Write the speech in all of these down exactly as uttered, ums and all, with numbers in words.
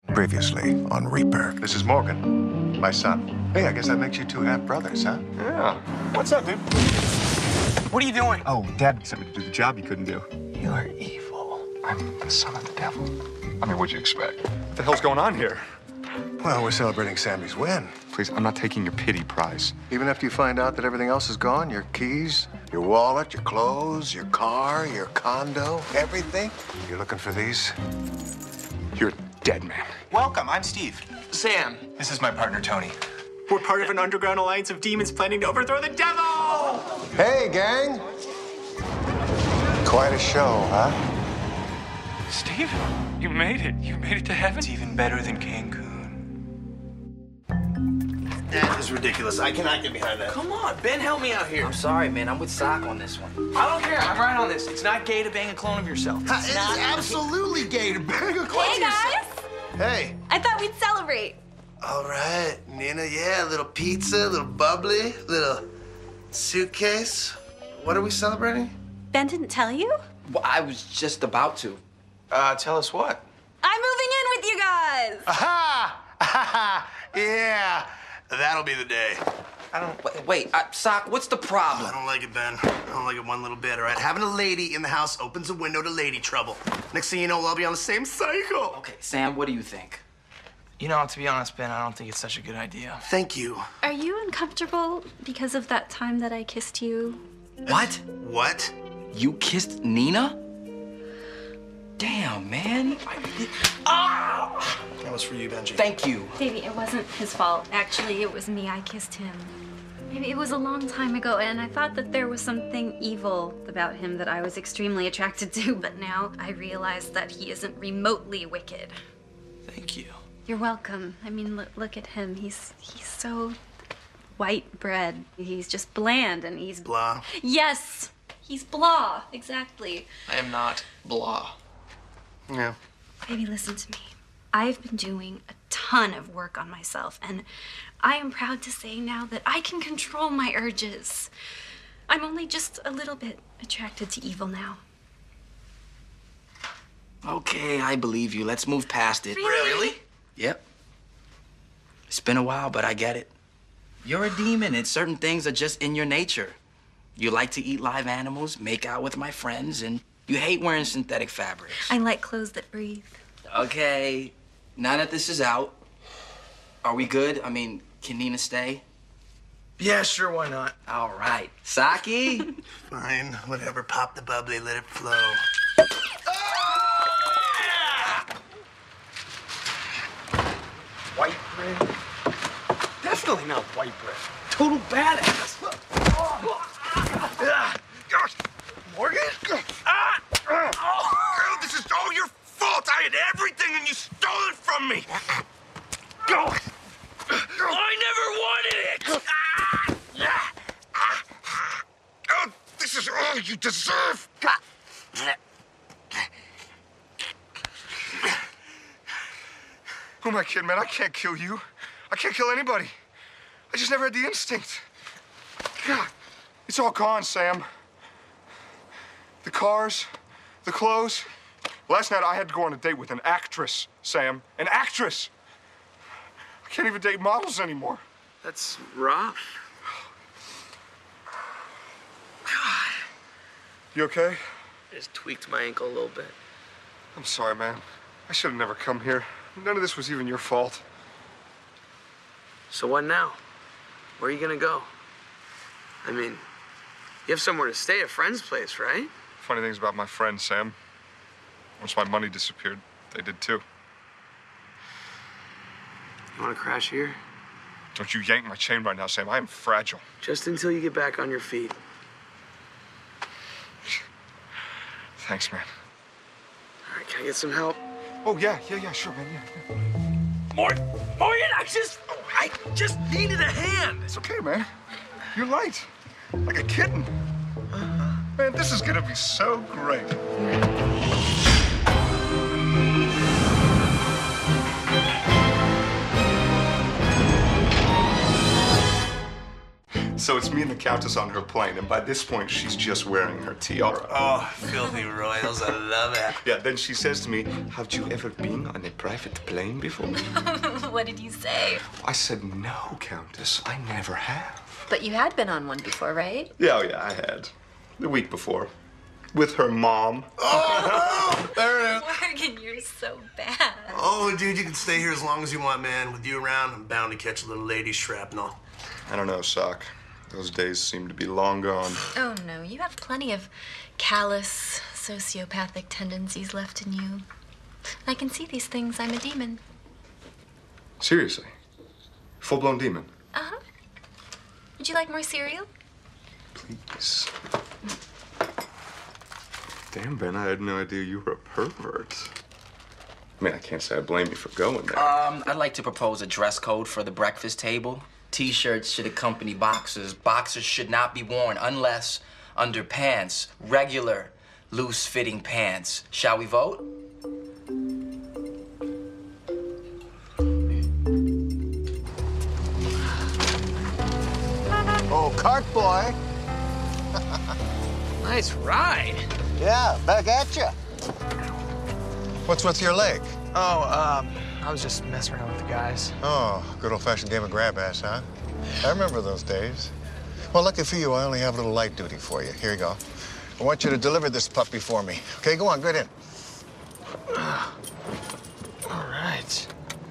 Previously on Reaper. This is Morgan, my son. Hey, I guess that makes you two half-brothers, huh? Yeah. What's up, dude? What are you doing? Oh, Dad sent me to do the job you couldn't do. You are evil. I'm the son of the devil. I mean, what'd you expect? What the hell's going on here? Well, we're celebrating Sammy's win. Please, I'm not taking your pity prize. Even after you find out that everything else is gone, your keys, your wallet, your clothes, your car, your condo, everything, you're looking for these? You're a dead man. Welcome, I'm Steve. Sam. This is my partner, Tony. We're part of an underground alliance of demons planning to overthrow the devil! Hey, gang! Quite a show, huh? Steve, you made it. You made it to heaven. It's even better than Cancun. That is ridiculous. I cannot get behind that. Come on, Ben, help me out here. I'm sorry, man. I'm with Sock on this one. I don't care. I'm right on this. It's not gay to bang a clone of yourself. It is absolutely gay to bang a clone. Hey, guys! Hey. I thought we'd celebrate. All right, Nina, yeah, a little pizza, a little bubbly, little suitcase. What are we celebrating? Ben didn't tell you? Well, I was just about to. Uh, tell us what? I'm moving in with you guys! Aha! Aha! Yeah, that'll be the day. I don't... Wait, wait uh, Sock, what's the problem? I don't like it, Ben. I don't like it one little bit, all right? Having a lady in the house opens a window to lady trouble. Next thing you know, we'll all be on the same cycle. Okay, Sam, what do you think? You know, to be honest, Ben, I don't think it's such a good idea. Thank you. Are you uncomfortable because of that time that I kissed you? What? What? You kissed Nina? Damn, man. I did... Ah! That was for you, Benji. Thank you. Baby, it wasn't his fault. Actually, it was me. I kissed him. Maybe it was a long time ago, and I thought that there was something evil about him that I was extremely attracted to, but now I realize that he isn't remotely wicked. Thank you. You're welcome. I mean, look, look at him. He's he's so white bread. He's just bland, and he's... Blah. Yes! He's blah. Exactly. I am not blah. Yeah. Baby, listen to me. I've been doing a ton of work on myself, and I am proud to say now that I can control my urges. I'm only just a little bit attracted to evil now. Okay, I believe you. Let's move past it. Really? Really? Yep. It's been a while, but I get it. You're a demon, and certain things are just in your nature. You like to eat live animals, make out with my friends, and you hate wearing synthetic fabrics. I like clothes that breathe. Okay, now that this is out, are we good? I mean, can Nina stay? Yeah, sure, why not? All right. Saki? Fine, whatever. Pop the bubbly, let it flow. White bread? Definitely not white bread. Total badass. Morgan? Ah! Oh, this is all your fault. I had everything and you stole it from me. Go. I never wanted it. Oh, this is all you deserve. Who am I kidding, man? I can't kill you. I can't kill anybody. I just never had the instinct. God, it's all gone, Sam. The cars, the clothes. Last night I had to go on a date with an actress, Sam. An actress. I can't even date models anymore. That's rough. God. You okay? I just tweaked my ankle a little bit. I'm sorry, man. I should have never come here. None of this was even your fault. So what now? Where are you gonna go? I mean, you have somewhere to stay, a friend's place, right? Funny things about my friends, Sam. Once my money disappeared, they did too. You wanna crash here? Don't you yank my chain right now, Sam. I am fragile. Just until you get back on your feet. Thanks, man. All right, can I get some help? Oh, yeah, yeah, yeah, sure, man, yeah. yeah. Morgan, Morgan, I just, I just needed a hand. It's okay, man. You're light. Like a kitten. Uh-huh. Man, this is gonna be so great. So it's me and the Countess on her plane, and by this point, she's just wearing her tiara. Oh, filthy royals, I love it. Yeah, then she says to me, have you ever been on a private plane before? What did you say? I said, no, Countess, I never have. But you had been on one before, right? Yeah, oh yeah, I had. The week before. With her mom. Oh, no! There it is. Morgan, you're so bad. Oh, dude, you can stay here as long as you want, man. With you around, I'm bound to catch a little lady shrapnel. I don't know, Sock. Those days seem to be long gone. Oh, no, you have plenty of callous, sociopathic tendencies left in you. I can see these things. I'm a demon. Seriously? Full-blown demon? Uh-huh. Would you like more cereal? Please. Damn, Ben, I had no idea you were a pervert. I mean, I can't say I blame you for going there. Um, I'd like to propose a dress code for the breakfast table. T-shirts should accompany boxers. Boxers should not be worn unless under pants, regular, loose-fitting pants. Shall we vote? Oh, cart boy. Nice ride. Yeah, back at you. What's with your leg? Oh, um, I was just messing around with the guys. Oh, good old-fashioned game of grab ass, huh? I remember those days. Well, lucky for you, I only have a little light duty for you. Here you go. I want you to deliver this puppy for me. Okay, go on, get in. All right.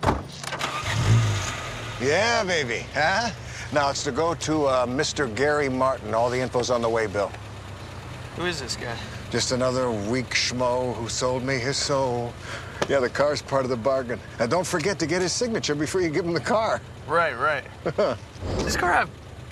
Yeah, baby, huh? Now, it's to go to uh, Mister Gary Martin. All the info's on the way, Bill. Who is this guy? Just another weak schmo who sold me his soul. Yeah, the car's part of the bargain. And don't forget to get his signature before you give him the car. Right, right. Does this car have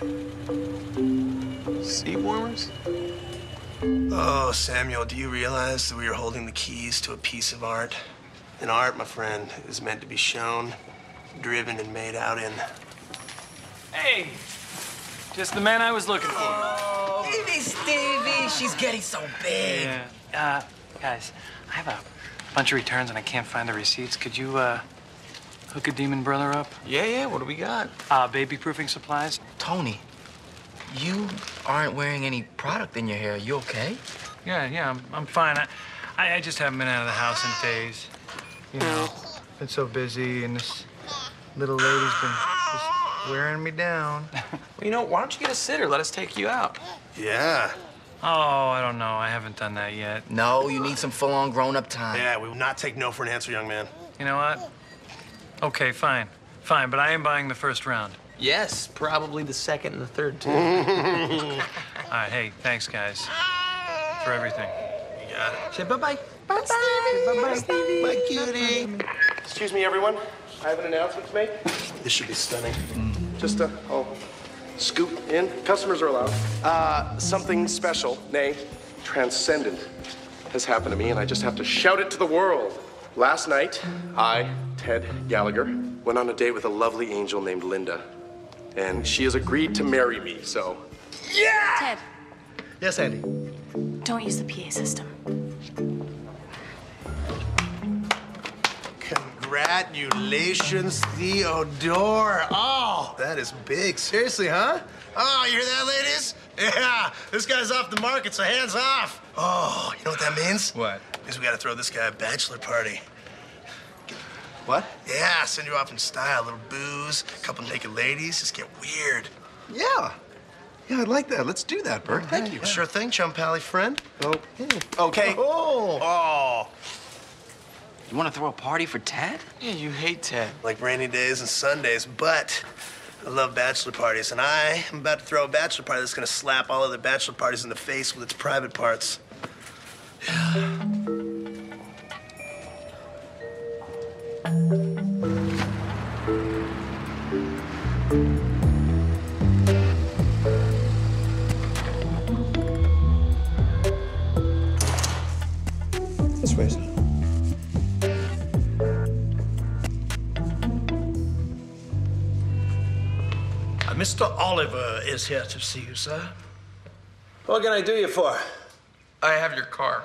seat warmers? Oh, Samuel, do you realize that we are holding the keys to a piece of art? And art, my friend, is meant to be shown, driven, and made out in. Hey, just the man I was looking for. Oh, baby Stevie, she's getting so big. Yeah. Uh, guys, I have a bunch of returns and I can't find the receipts. Could you, uh, hook a demon brother up? Yeah, yeah, what do we got? Uh, baby-proofing supplies. Tony, you aren't wearing any product in your hair. You okay? Yeah, yeah, I'm, I'm fine. I, I, I just haven't been out of the house in days. You know, been so busy and this little lady's been just wearing me down. Well, you know, why don't you get a sitter? Let us take you out. Yeah. Oh, I don't know. I haven't done that yet. No, you need some full-on grown-up time. Yeah, we will not take no for an answer, young man. You know what? Okay, fine. Fine, but I am buying the first round. Yes, probably the second and the third, too. All right, hey, thanks, guys, for everything. You got it. Say bye-bye. Bye-bye. Bye-bye. Stevie. Bye, cutie. Excuse me, everyone. I have an announcement to make. This should be stunning. Just, uh, oh, scoot in. Customers are allowed. Uh, something special, nay, transcendent, has happened to me, and I just have to shout it to the world. Last night, I, Ted Gallagher, went on a date with a lovely angel named Linda, and she has agreed to marry me, so. Yeah! Ted, Yes, Andy. don't use the P A system. Congratulations, Theodore. Oh, that is big. Seriously, huh? Oh, you hear that, ladies? Yeah, this guy's off the market, so hands off. Oh, you know what that means? What? Means we gotta throw this guy a bachelor party. What? Yeah, send you off in style. A little booze, a couple naked ladies, just get weird. Yeah. Yeah, I'd like that. Let's do that, Bert. Thank you. Sure thing, chum pally friend. Oh. Okay. Oh. Oh. You want to throw a party for Ted? Yeah, you hate Ted. Like rainy days and Sundays, but I love bachelor parties, and I am about to throw a bachelor party that's gonna slap all other bachelor parties in the face with its private parts. This way, sir. Uh, Mister Oliver is here to see you, sir. What can I do you for? I have your car.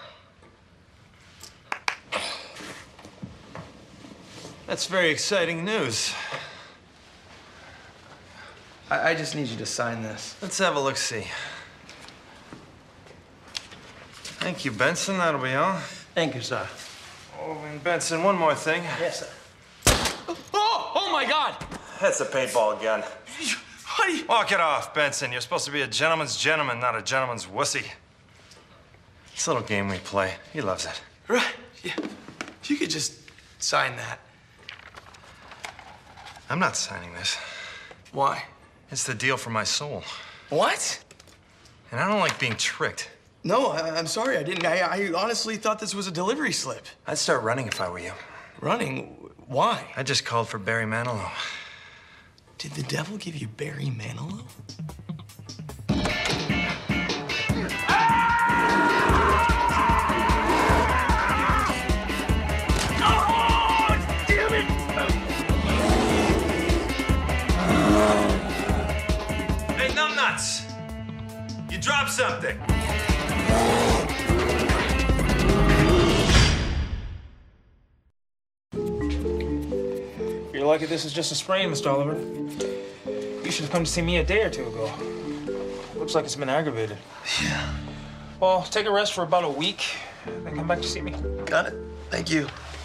That's very exciting news. I, I just need you to sign this. Let's have a look-see. Thank you, Benson. That'll be all. Thank you, sir. Oh, and Benson, one more thing. Yes, sir. Oh, oh my God! That's a paintball gun. What are you... Walk it off, Benson. You're supposed to be a gentleman's gentleman, not a gentleman's wussy. It's a little game we play. He loves it. Right, yeah. You could just sign that. I'm not signing this. Why? It's the deal for my soul. What? And I don't like being tricked. No, I, I'm sorry, I didn't. I, I honestly thought this was a delivery slip. I'd start running if I were you. Running? Why? I just called for Barry Manilow. Did the devil give you Barry Manilow? Hey, numbnuts! You dropped something. You're lucky this is just a sprain, Mister Oliver. You should have come to see me a day or two ago. Looks like it's been aggravated. Yeah. Well, take a rest for about a week, then come back to see me. Got it. Thank you.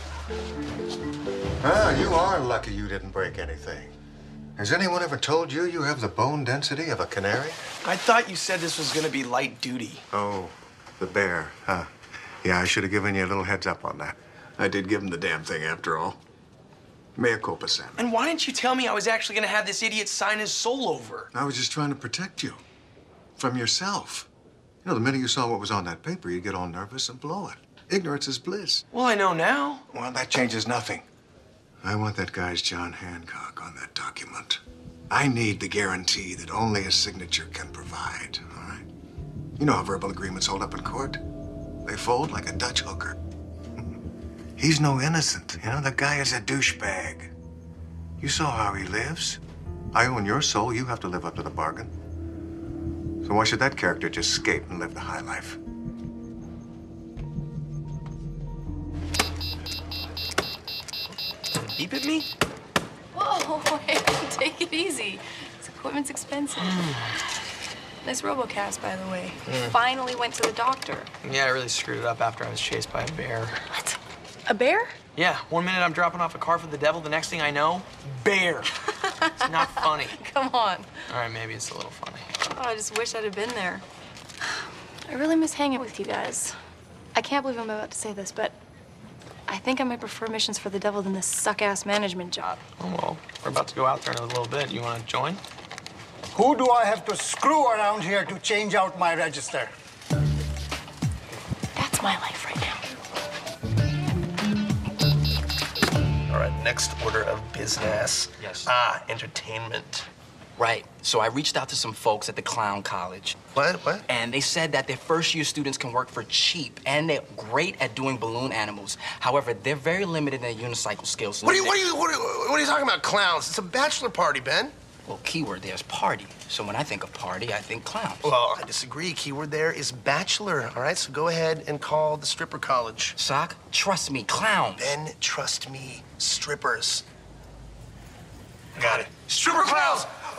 Well, you are lucky you didn't break anything. Has anyone ever told you you have the bone density of a canary? I thought you said this was gonna be light duty. Oh, the bear, huh? Yeah, I should have given you a little heads up on that. I did give him the damn thing after all. Mea culpa, Sam. And why didn't you tell me I was actually gonna have this idiot sign his soul over? I was just trying to protect you from yourself. You know, the minute you saw what was on that paper, you'd get all nervous and blow it. Ignorance is bliss. Well, I know now. Well, that changes nothing. I want that guy's John Hancock on that document. I need the guarantee that only a signature can provide, all right? You know how verbal agreements hold up in court? They fold like a Dutch hooker. He's no innocent, you know? The guy is a douchebag. You saw how he lives. I own your soul. You have to live up to the bargain. So why should that character just skate and live the high life? Beep at me? Whoa, hey, take it easy. This equipment's expensive. Nice RoboCast, by the way. Mm. Finally went to the doctor. Yeah, I really screwed up after I was chased by a bear. What? A bear? Yeah, one minute I'm dropping off a car for the devil, the next thing I know, bear. It's not funny. Come on. All right, maybe it's a little funny. Oh, I just wish I'd have been there. I really miss hanging with you guys. I can't believe I'm about to say this, but I think I might prefer missions for the devil than this suck-ass management job. Oh, well, we're about to go out there in a little bit. You want to join? Who do I have to screw around here to change out my register? That's my life right now. All right, next order of business. Yes. Ah, entertainment. Right. So I reached out to some folks at the Clown College. What? What? And they said that their first year students can work for cheap, and they're great at doing balloon animals. However, they're very limited in their unicycle skills. So What are you, they- what are you, what are you, what are you talking about, clowns? It's a bachelor party, Ben. Well, keyword there is party. So when I think of party, I think clowns. Well, I disagree. Keyword there is bachelor, all right? So go ahead and call the stripper college. Sock, trust me, clowns. Ben, trust me, strippers. Got it. Stripper clowns! Oh!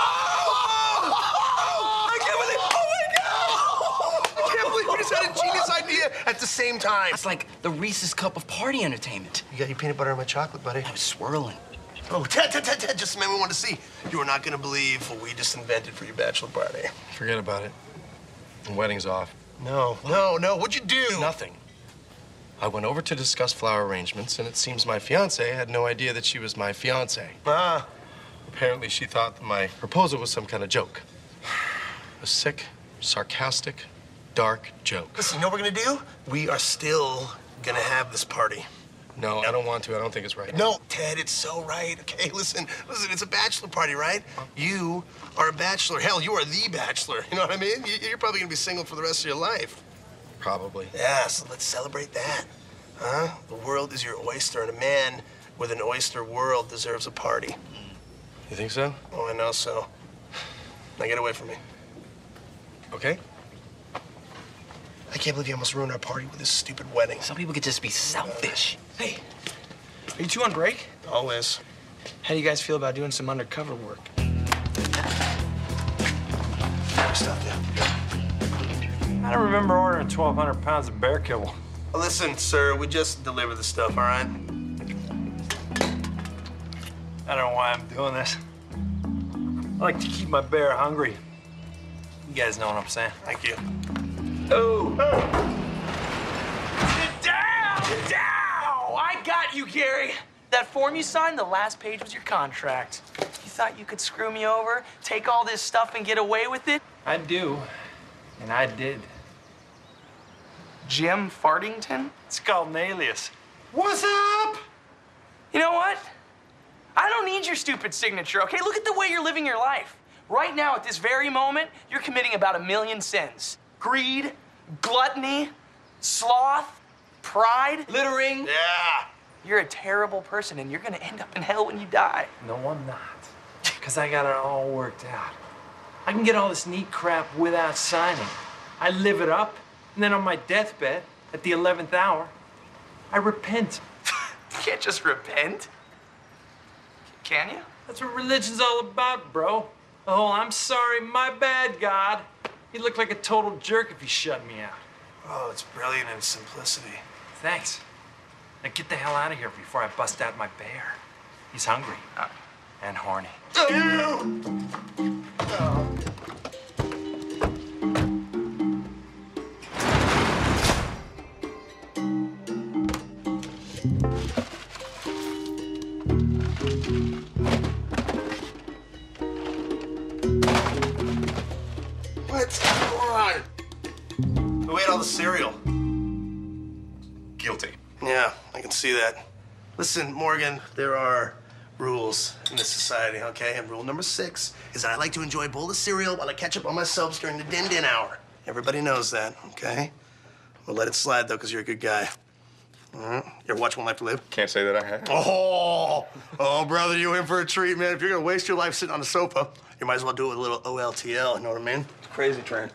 I can't believe, oh my God! I can't believe we just had a genius idea at the same time. It's like the Reese's cup of party entertainment. You got your peanut butter and my chocolate, buddy. I was swirling. Oh, Ted, Ted, Ted, Ted, just the man we wanted to see. You are not gonna believe what we just invented for your bachelor party. Forget about it. The wedding's off. No, no, no, what'd you do? Nothing. I went over to discuss flower arrangements, and it seems my fiance had no idea that she was my fiance. Ah. Apparently, she thought that my proposal was some kind of joke. A sick, sarcastic, dark joke. Listen, you know what we're gonna do? We are still gonna have this party. No, I don't want to. I don't think it's right. No, Ted, it's so right. Okay, listen, listen, it's a bachelor party, right? You are a bachelor. Hell, you are the bachelor. You know what I mean? You- You're probably gonna be single for the rest of your life. Probably. Yeah, so let's celebrate that. Huh? The world is your oyster, and a man with an oyster world deserves a party. You think so? Oh, I know so. Now get away from me. Okay. I can't believe you almost ruined our party with this stupid wedding. Some people could just be selfish. Hey, are you two on break? Always. How do you guys feel about doing some undercover work? stuff, yeah. I don't remember ordering twelve hundred pounds of bear kibble. Listen, sir, we just deliver the stuff, all right? I don't know why I'm doing this. I like to keep my bear hungry. You guys know what I'm saying. Thank you. Oh. Sit down! Sit down! I got you, Gary. That form you signed, the last page was your contract. You thought you could screw me over, take all this stuff and get away with it? I do, and I did. Jim Fartington? It's called an alias. What's up? You know what? I don't need your stupid signature, okay? Look at the way you're living your life. Right now, at this very moment, you're committing about a million sins. Greed, gluttony, sloth, pride, littering. Yeah. You're a terrible person, and you're gonna end up in hell when you die. No, I'm not. Because I got it all worked out. I can get all this neat crap without signing. I live it up, and then on my deathbed, at the eleventh hour, I repent. You can't just repent. Can you? That's what religion's all about, bro. The whole I'm sorry, my bad, God. He'd look like a total jerk if he shut me out. Oh, it's brilliant in simplicity. Thanks. Now get the hell out of here before I bust out my bear. He's hungry. Uh, and horny. What's going on? Who ate all the cereal? Guilty. Yeah, I can see that. Listen, Morgan, there are rules in this society, okay? And rule number six is that I like to enjoy a bowl of cereal while I catch up on my subs during the din-din hour. Everybody knows that, okay? We'll let it slide, though, because you're a good guy. All right? You ever watch One Life to Live? Can't say that I have. Oh, oh, brother, you in for a treat, man. If you're gonna waste your life sitting on the sofa, you might as well do it with a little O L T L, you know what I mean? It's crazy train.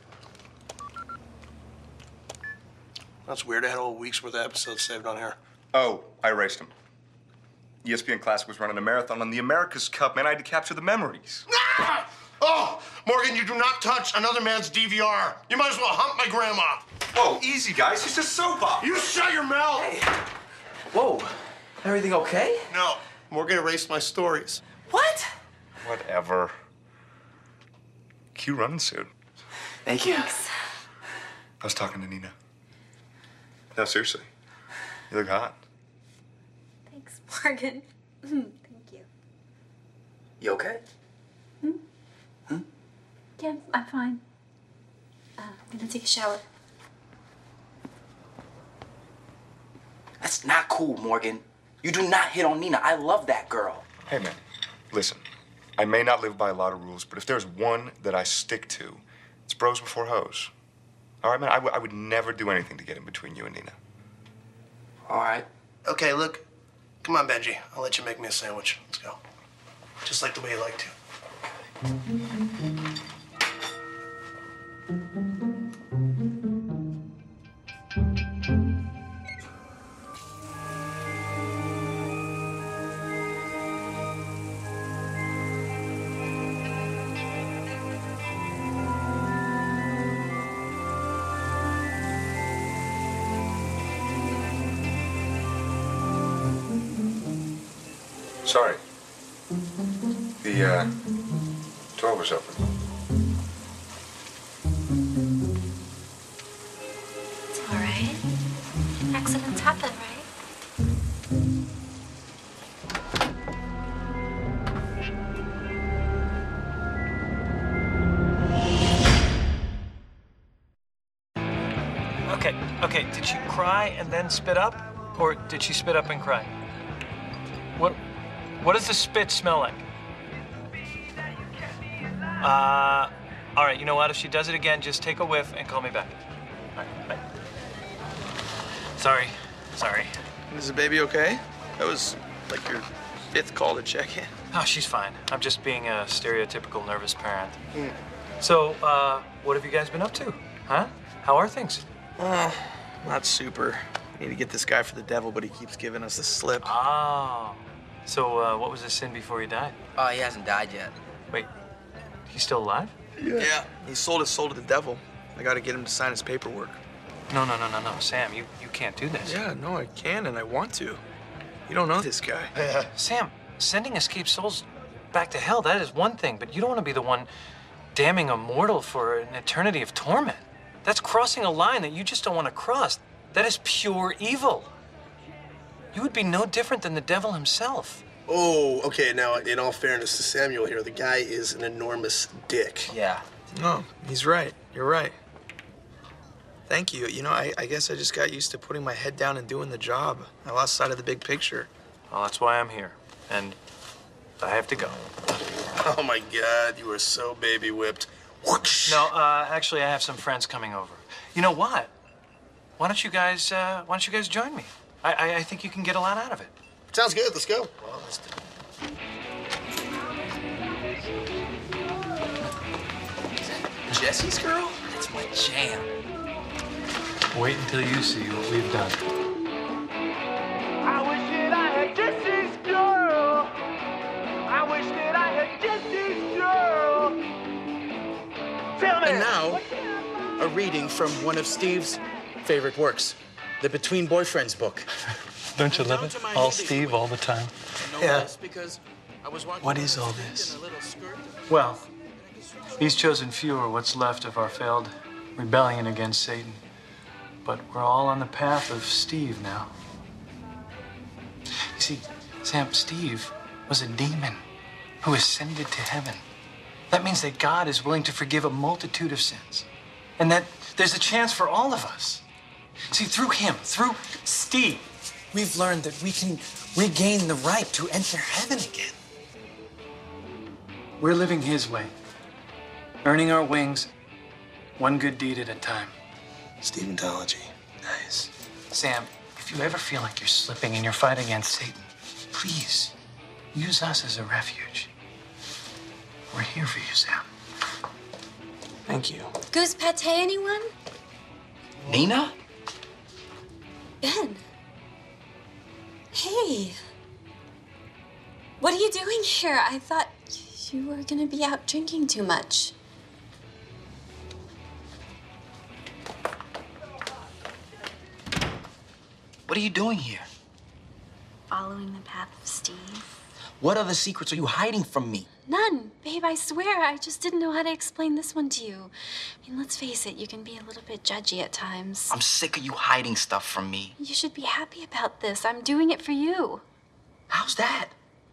That's weird. I had all week's worth of episodes saved on here. Oh, I erased them. E S P N Classic was running a marathon on the America's Cup, man. I had to capture the memories. Ah! Oh, Morgan, you do not touch another man's D V R. You might as well hump my grandma. Whoa, easy, guys. It's just soap opera. You shut your mouth. Hey. Whoa. Everything okay? No. Morgan erased my stories. What? Whatever. Cue running soon. Thank you. Thanks. I was talking to Nina. No, seriously. You look hot. Thanks, Morgan. Thank you. You okay? Hmm? Hmm? Yeah, I'm fine. Uh, I'm gonna take a shower. That's not cool, Morgan. You do not hit on Nina. I love that girl. Hey, man. Listen, I may not live by a lot of rules, but if there's one that I stick to, it's bros before hoes. All right, man? I, w- I would never do anything to get in between you and Nina. All right. Okay, look. Come on, Benji. I'll let you make me a sandwich. Let's go. Just like the way you like to. Sorry. The, uh, door was open. It's all right. Accidents happen, right? Okay, okay, did she cry and then spit up? Or did she spit up and cry? What, what does the spit smell like? Uh, all right, you know what? If she does it again, just take a whiff and call me back. All right, bye. Sorry, sorry. Is the baby okay? That was like your fifth call to check in. Oh, she's fine. I'm just being a stereotypical nervous parent. Mm. So, uh, what have you guys been up to? Huh? How are things? Oh, not super. We need to get this guy for the devil, but he keeps giving us the slip. Oh. So, uh, what was his sin before he died? Oh, he hasn't died yet. Wait, he's still alive? Yeah. Yeah, he sold his soul to the devil. I gotta get him to sign his paperwork. No, no, no, no, no, Sam, you, you can't do this. Yeah, no, I can and I want to. You don't know this guy. Yeah. Sam, sending escaped souls back to hell, that is one thing, but you don't want to be the one damning a mortal for an eternity of torment. That's crossing a line that you just don't want to cross. That is pure evil. You would be no different than the devil himself. Oh, okay, now, in all fairness to Samuel here, the guy is an enormous dick. Yeah. No, he's right. You're right. Thank you. You know, I, I guess I just got used to putting my head down and doing the job. I lost sight of the big picture. Well, that's why I'm here. And I have to go. Oh, my God, you are so baby whipped. Whoosh. No, uh, actually, I have some friends coming over. You know what? Why don't you guys, uh, why don't you guys join me? I, I, I think you can get a lot out of it. Sounds good. Let's go. Well, let's do it. Jesse's girl? That's my jam. Wait until you see what we've done. I wish that I had Jesse's girl. I wish that I had Jesse's girl. Tell me. And now, a reading from one of Steve's favorite works, the Between Boyfriends book. Don't you love it? All Steve, all the time. Yeah. What is all this? Well, these chosen few are what's left of our failed rebellion against Satan. But we're all on the path of Steve now. You see, Sam, Steve was a demon who ascended to heaven. That means that God is willing to forgive a multitude of sins. And that there's a chance for all of us. See, through him, through Steve, We've learned that we can regain the right to enter heaven again. we're living his way, earning our wings, one good deed at a time. Steventology. Nice. Sam, if you ever feel like you're slipping in your fight against Satan, please use us as a refuge. We're here for you, Sam. Thank you. Goose pate, anyone? Nina? Ben. Hey. What are you doing here? I thought you were gonna be out drinking too much. What are you doing here? Following the path of Steve. What other secrets are you hiding from me? None. Babe, I swear, I just didn't know how to explain this one to you. I mean, let's face it, you can be a little bit judgy at times. I'm sick of you hiding stuff from me. You should be happy about this. I'm doing it for you. How's that?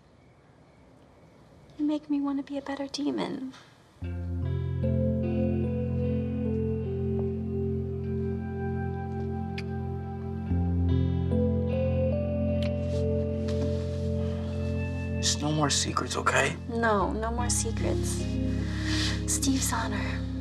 You make me want to be a better demon. There's no more secrets, okay? No, no more secrets. Steve's honor.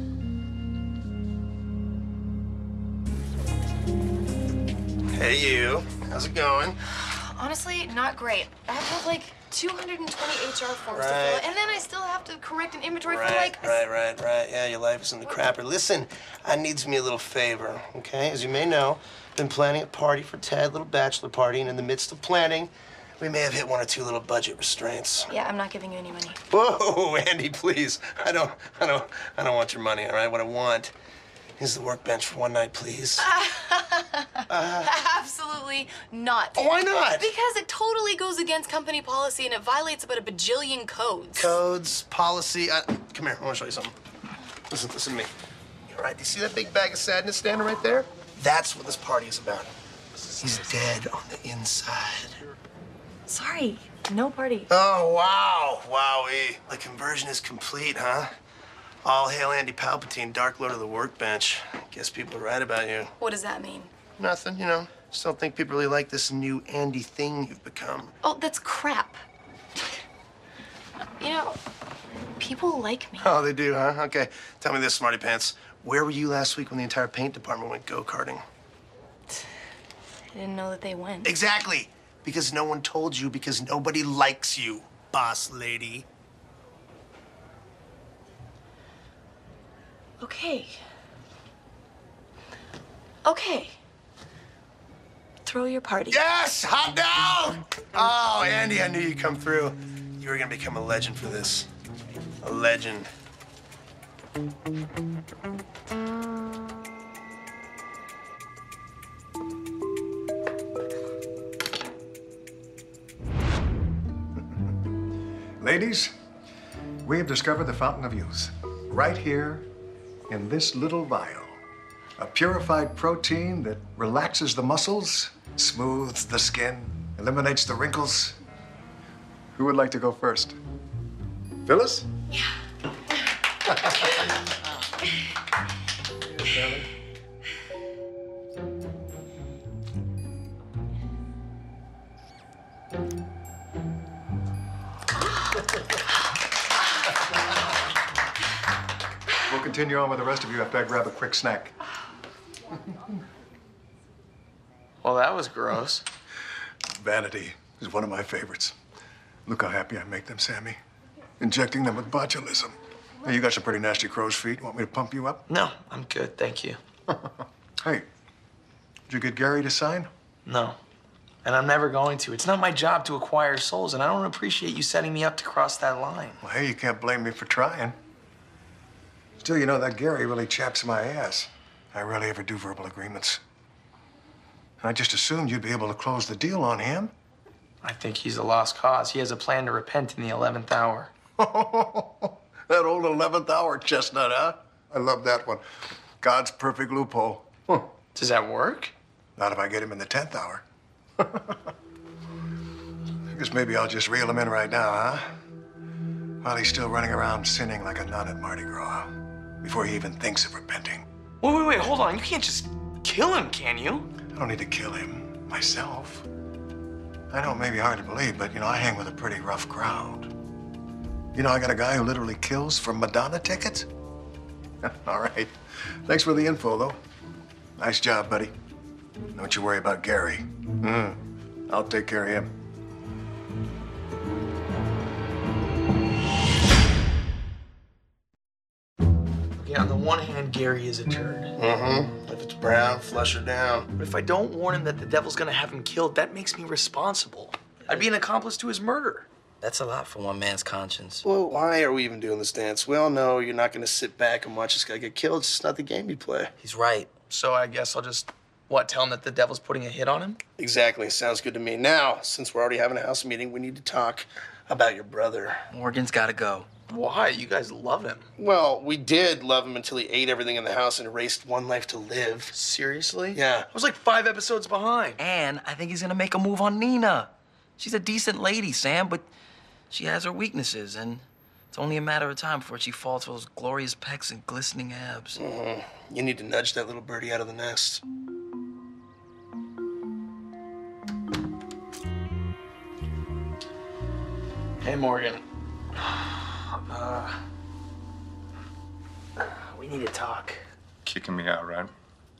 Hey, you. How's it going? Honestly, not great. I have like two hundred twenty H R forms to fill Right. out, and then I still have to correct an inventory Right, for like. right, right, right. Yeah, your life is in the crapper. Listen, I needs me a little favor, okay? As you may know, been planning a party for Ted, little bachelor party, and in the midst of planning, we may have hit one or two little budget restraints. Yeah, I'm not giving you any money. Whoa, Andy, please. I don't, I don't, I don't want your money, all right? What I want is the workbench for one night, please. Uh, Absolutely not. Oh, why not? Because it totally goes against company policy and it violates about a bajillion codes. Codes, policy. Uh, come here, I want to show you something. Listen, listen to me. All right, do you see that big bag of sadness standing right there? That's what this party is about. He's dead on the inside. Sorry, no party. Oh, wow. Wowee. The conversion is complete, huh? All hail Andy Palpatine, Dark Lord of the Workbench. Guess people are right about you. What does that mean? Nothing, you know. Just don't think people really like this new Andy thing you've become. Oh, that's crap. You know, people like me. Oh, they do, huh? Okay. Tell me this, Smarty Pants. Where were you last week when the entire paint department went go-karting? I didn't know that they went. Exactly. Because no one told you, because nobody likes you, boss lady. Okay. Okay. Throw your party. Yes! Hot down! Oh, Andy, I knew you'd come through. You were gonna become a legend for this. A legend. Ladies, we have discovered the fountain of youth right here in this little vial. A purified protein that relaxes the muscles, smooths the skin, eliminates the wrinkles. Who would like to go first? Phyllis? Yeah. We'll continue on with the rest of you after I grab a quick snack. Well, that was gross. Vanity is one of my favorites. Look how happy I make them, Sammy. Injecting them with botulism. Hey, you got some pretty nasty crow's feet. Want me to pump you up? No, I'm good, thank you. Hey, did you get Gary to sign? No. And I'm never going to. It's not my job to acquire souls, and I don't appreciate you setting me up to cross that line. Well, hey, you can't blame me for trying. Still, you know, that Gary really chaps my ass. I rarely ever do verbal agreements. I just assumed you'd be able to close the deal on him. I think he's a lost cause. He has a plan to repent in the eleventh hour. That old eleventh hour chestnut, huh? I love that one. God's perfect loophole. Huh. Does that work? Not if I get him in the tenth hour. I guess maybe I'll just reel him in right now, huh? While he's still running around sinning like a nun at Mardi Gras. Before he even thinks of repenting. Wait, wait, wait, hold on. You can't just kill him, can you? I don't need to kill him myself. I know it may be hard to believe, but, you know, I hang with a pretty rough crowd. You know, I got a guy who literally kills for Madonna tickets. All right. Thanks for the info, though. Nice job, buddy. Don't you worry about Gary. Mm. I'll take care of him. Okay, on the one hand, Gary is a turd. Mm-hmm. If it's brown, flush her down. But if I don't warn him that the devil's gonna have him killed, that makes me responsible. I'd be an accomplice to his murder. That's a lot for one man's conscience. Well, why are we even doing this dance? We all know you're not gonna sit back and watch this guy get killed. It's just not the game you play. He's right. So I guess I'll just, what, tell him that the devil's putting a hit on him? Exactly. Sounds good to me. Now, since we're already having a house meeting, we need to talk about your brother. Morgan's gotta go. Why? You guys love him. Well, we did love him until he ate everything in the house and erased one life to live. Seriously? Yeah. I was like five episodes behind. And I think he's gonna make a move on Nina. She's a decent lady, Sam, but she has her weaknesses, and it's only a matter of time before she falls for those glorious pecs and glistening abs. Mm-hmm. You need to nudge that little birdie out of the nest. Hey, Morgan. Uh, we need to talk. Kicking me out, right?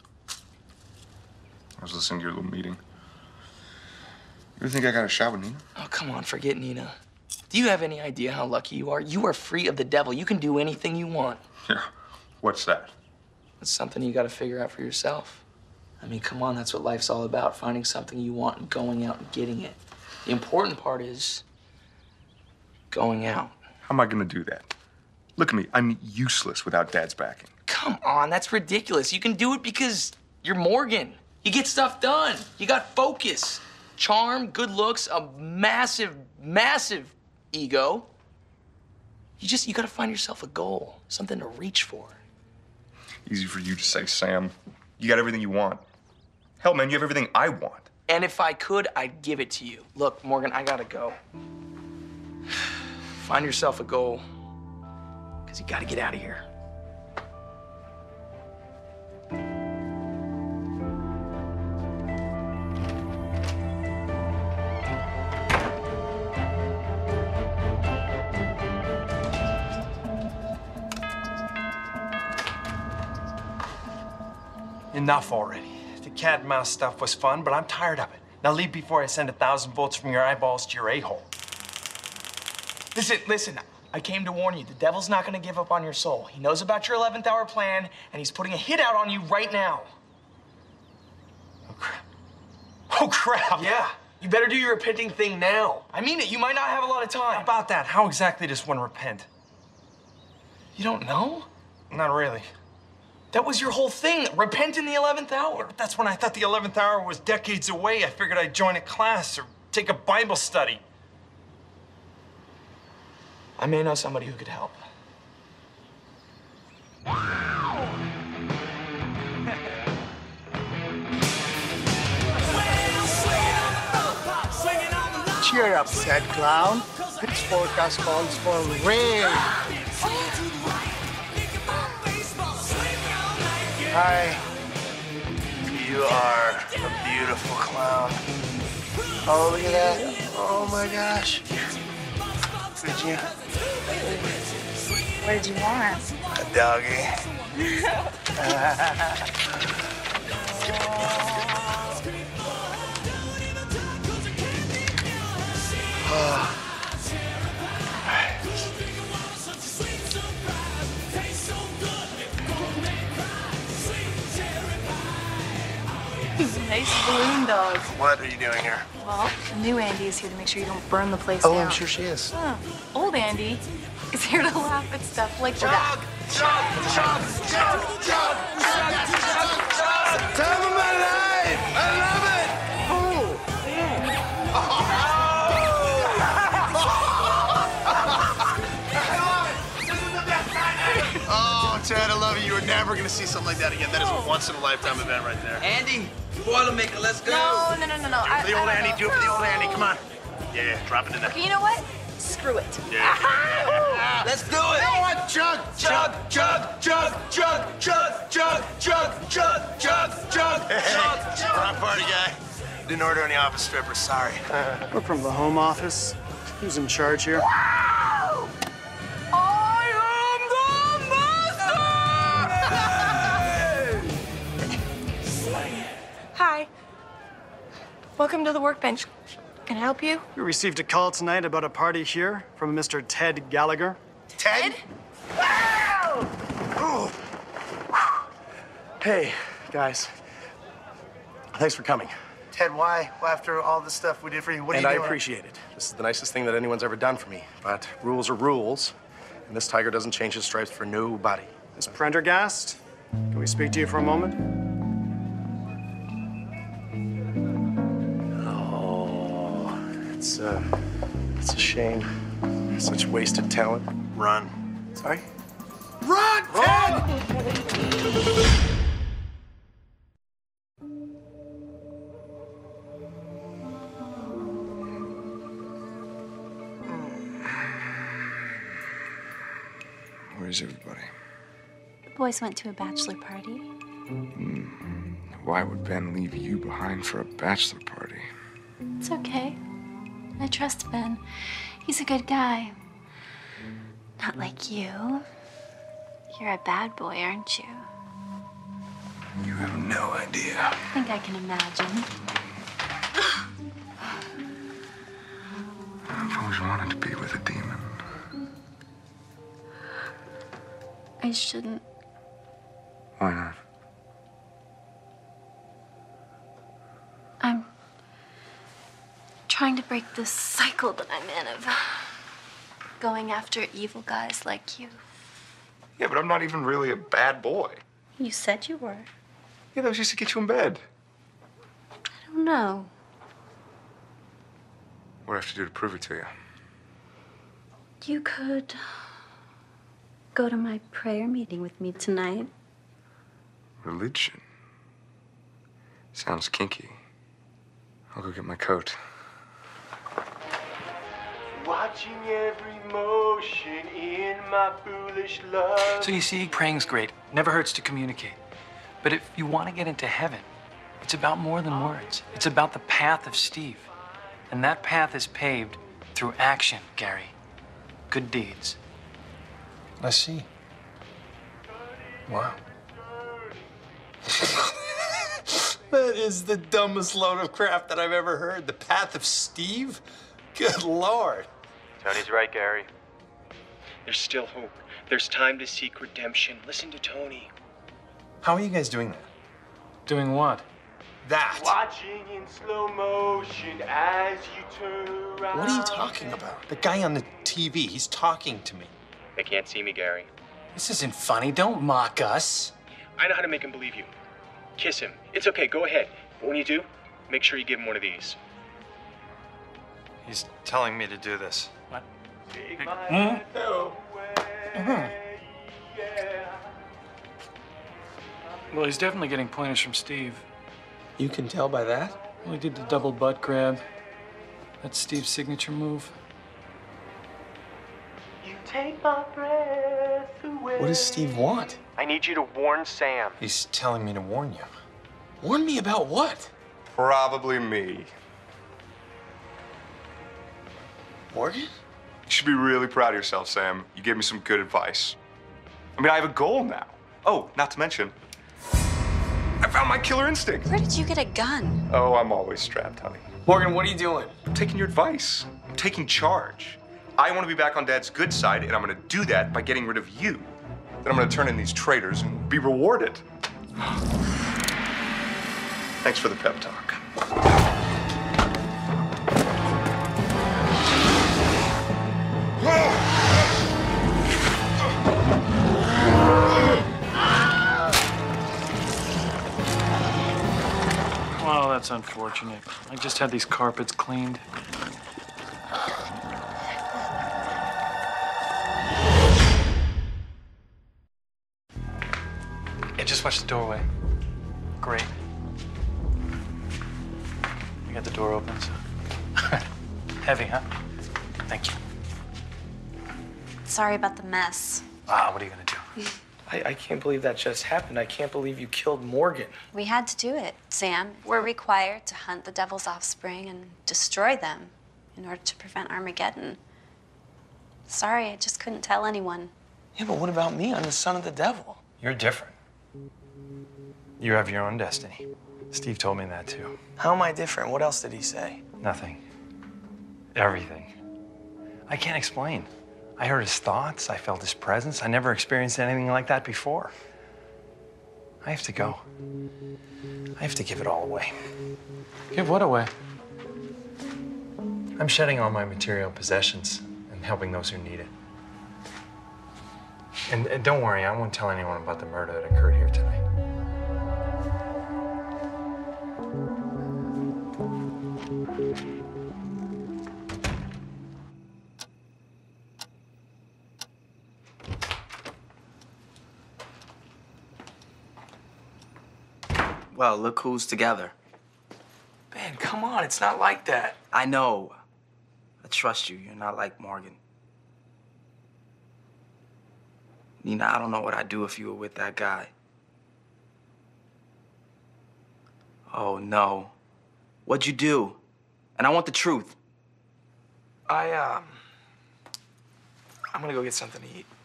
I was listening to your little meeting. You think I got a shot with Nina? Oh, come on, forget Nina. Do you have any idea how lucky you are? You are free of the devil. You can do anything you want. Yeah. What's that? It's something you gotta figure out for yourself. I mean, come on, that's what life's all about, finding something you want and going out and getting it. The important part is going out. How am I gonna do that? Look at me, I'm useless without Dad's backing. Come on, that's ridiculous. You can do it because you're Morgan. You get stuff done. You got focus, charm, good looks, a massive, massive ego. You just, you gotta find yourself a goal, something to reach for. Easy for you to say, Sam. You got everything you want. Hell, man, you have everything I want. And if I could, I'd give it to you. Look, Morgan, I gotta go. Find yourself a goal, because you gotta get out of here. Enough already. The cat and mouse stuff was fun, but I'm tired of it. Now leave before I send a thousand volts from your eyeballs to your a-hole. Listen, listen, I came to warn you. The devil's not gonna give up on your soul. He knows about your eleventh hour plan, and he's putting a hit out on you right now. Oh, crap. Oh, crap! Yeah, you better do your repenting thing now. I mean it, you might not have a lot of time. About that, how exactly does one repent? You don't know? Not really. That was your whole thing. Repent in the eleventh hour. Yeah, but that's when I thought the eleventh hour was decades away. I figured I'd join a class or take a Bible study. I may know somebody who could help. Cheer up, sad clown. Its forecast calls for rain. Hi. You are a beautiful clown. Oh, look at that. Oh my gosh. Virginia. What did you want? A doggy. Oh. Nice balloon dog. What are you doing here? Well, the new Andy is here to make sure you don't burn the place Oh, down. I'm sure she is. Huh. Old Andy is here to laugh at stuff like that. Chug, chug, chug, chug, chug, chug, chug. Time of my life. I love it. Oh, Ted, I love you. You are never gonna see something like that again. That is a once-in-a-lifetime event right there. Andy, Boilermaker, let's go. No, no, no, no, no. Do it for the I, old I Andy. know. Do it for the old Andy. Come on. Yeah, drop it in there. Okay, you know what? Screw it. Yeah. Let's do it. You know what? Chug, chug, chug, chug, chug, chug, chug, chug, chug, chug, chug, chug. Wrong party, guy. Didn't order any office strippers. Sorry. We're from the home office. Who's in charge here? Hi. Welcome to the workbench. Can I help you? We received a call tonight about a party here from a Mister Ted Gallagher. Ted? Oh. Hey, guys. Thanks for coming. Ted, why? Well, after all the stuff we did for you, what and are I you doing? appreciate it. This is the nicest thing that anyone's ever done for me. But rules are rules, and this tiger doesn't change his stripes for nobody. Miss Prendergast, can we speak to you for a moment? Oh, it's uh, it's a shame. Such wasted talent. Run. Sorry? Run, Ted! Where's everybody? The boys went to a bachelor party. Mm. Why would Ben leave you behind for a bachelor party? It's okay. I trust Ben. He's a good guy. Not like you. You're a bad boy, aren't you? You have no idea. I think I can imagine. I've always wanted to be with a demon. I shouldn't. Why not? I'm trying to break this cycle that I'm in of going after evil guys like you. Yeah, but I'm not even really a bad boy. You said you were. Yeah, that was just to get you in bed. I don't know. What do I have to do to prove it to you? You could go to my prayer meeting with me tonight. Religion? Sounds kinky. I'll go get my coat. Watching every motion in my foolish love. So you see, praying's great. Never hurts to communicate. But if you want to get into heaven, it's about more than words. It's about the path of Steve. And that path is paved through action, Gary. Good deeds. I see. Wow. That is the dumbest load of crap that I've ever heard. The path of Steve? Good Lord. Tony's right, Gary. There's still hope. There's time to seek redemption. Listen to Tony. How are you guys doing that? Doing what? That. Watching in slow motion as you turn around. What are you talking about? The guy on the T V, he's talking to me. They can't see me, Gary. This isn't funny. Don't mock us. I know how to make him believe you. Kiss him. It's okay, go ahead. But when you do, make sure you give him one of these. He's telling me to do this. What? Hmm? Mhm. Well, he's definitely getting pointers from Steve. You can tell by that? Well, he did the double butt grab. That's Steve's signature move. You take my breath away. What does Steve want? I need you to warn Sam. He's telling me to warn you. Warn me about what? Probably me. Morgan? You should be really proud of yourself, Sam. You gave me some good advice. I mean, I have a goal now. Oh, not to mention, I found my killer instinct. Where did you get a gun? Oh, I'm always strapped, honey. Morgan, what are you doing? I'm taking your advice. I'm taking charge. I want to be back on Dad's good side, and I'm going to do that by getting rid of you. Then I'm going to turn in these traitors and be rewarded. Thanks for the pep talk. Well, that's unfortunate. I just had these carpets cleaned. Yeah, just watch the doorway. Great. You got the door open, so. Heavy, huh? Thank you. Sorry about the mess. Ah, what are you gonna do? I, I can't believe that just happened. I can't believe you killed Morgan. We had to do it, Sam. We're required to hunt the devil's offspring and destroy them in order to prevent Armageddon. Sorry, I just couldn't tell anyone. Yeah, but what about me? I'm the son of the devil. You're different. You have your own destiny. Steve told me that too. How am I different? What else did he say? Nothing. Everything. I can't explain. I heard his thoughts. I felt his presence. I never experienced anything like that before. I have to go. I have to give it all away. Give what away? I'm shedding all my material possessions and helping those who need it. And, and don't worry, I won't tell anyone about the murder that occurred here tonight. Well, look who's together. Man, come on, it's not like that. I know. I trust you. You're not like Morgan. Nina, I don't know what I'd do if you were with that guy. Oh, no. What'd you do? And I want the truth. I, um... I'm gonna go get something to eat.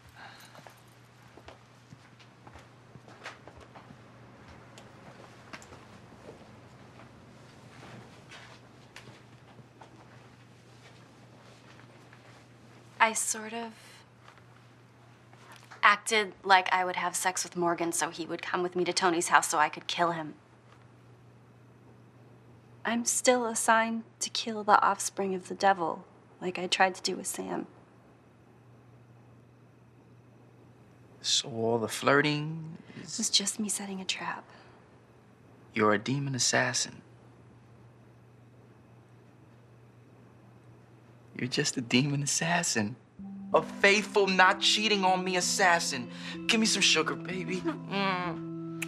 I sort of acted like I would have sex with Morgan so he would come with me to Tony's house so I could kill him. I'm still assigned to kill the offspring of the devil, like I tried to do with Sam. So all the flirting It was just me setting a trap. You're a demon assassin. You're just a demon assassin. A faithful, not cheating on me assassin. Give me some sugar, baby. Mm.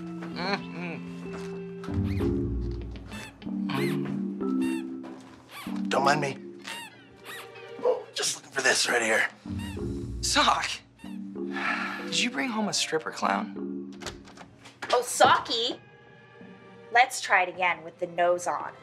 Mm-hmm. Mm. Don't mind me. Oh, just looking for this right here. Sock, did you bring home a stripper clown? Oh, Saki. Let's try it again with the nose on.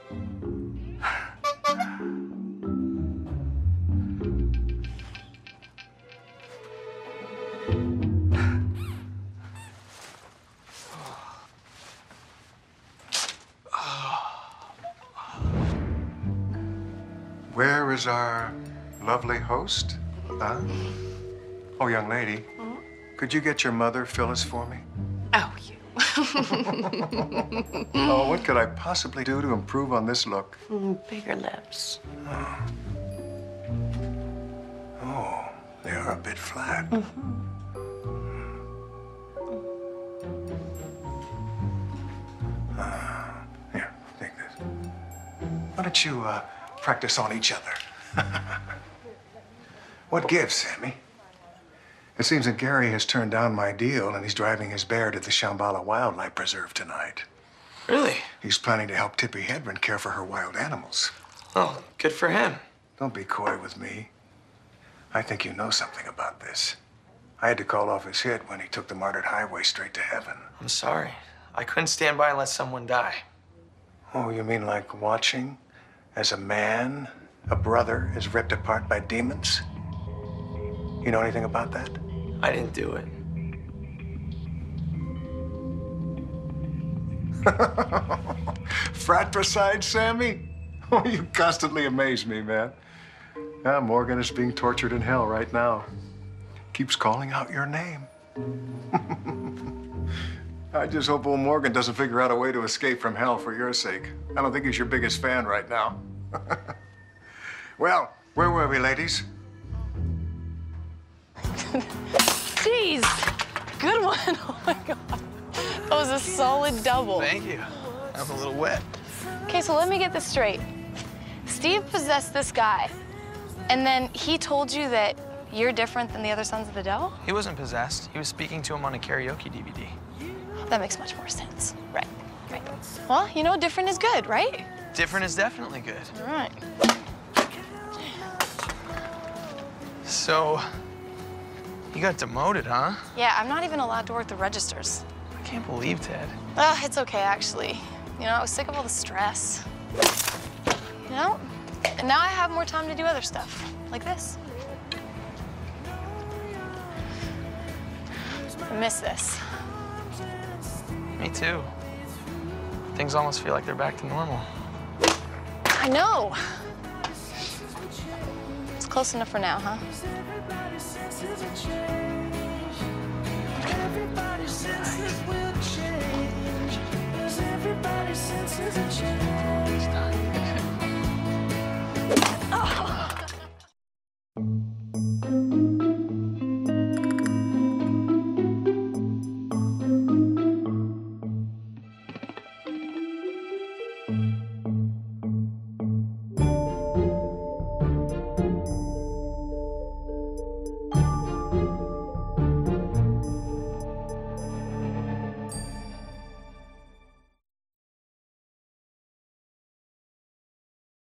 Where is our lovely host? Huh? Oh, young lady, could you get your mother, Phyllis, for me? Oh, you. Oh, what could I possibly do to improve on this look? Mm, bigger lips. Oh. Oh, they are a bit flat. Mm-hmm. don't you uh, practice on each other? What gives, Sammy? It seems that Gary has turned down my deal and he's driving his bear to the Shambhala Wildlife Preserve tonight. Really? He's planning to help Tippy Hedren care for her wild animals. Oh, good for him. Don't be coy with me. I think you know something about this. I had to call off his hit when he took the martyred highway straight to heaven. I'm sorry. I couldn't stand by and let someone die. Oh, you mean like watching as a man, a brother, is ripped apart by demons? You know anything about that? I didn't do it. Fratricide, Sammy? Oh, you constantly amaze me, man. Yeah, Morgan is being tortured in hell right now. Keeps calling out your name. I just hope old Morgan doesn't figure out a way to escape from hell for your sake. I don't think he's your biggest fan right now. Well, where were we, ladies? Jeez, good one. Oh my God. That was a solid double. Thank you. I'm a little wet. Okay, so let me get this straight. Steve possessed this guy, and then he told you that you're different than the other sons of the devil? He wasn't possessed. He was speaking to him on a karaoke D V D. That makes much more sense. Right, right. Well, you know, different is good, right? Different is definitely good. All right. So, you got demoted, huh? Yeah, I'm not even allowed to work the registers. I can't believe Ted. Oh, it's okay, actually. You know, I was sick of all the stress. You know? And now I have more time to do other stuff, like this. I miss this. Me too. Things almost feel like they're back to normal. I know. It's close enough for now, huh? Everybody senses a change.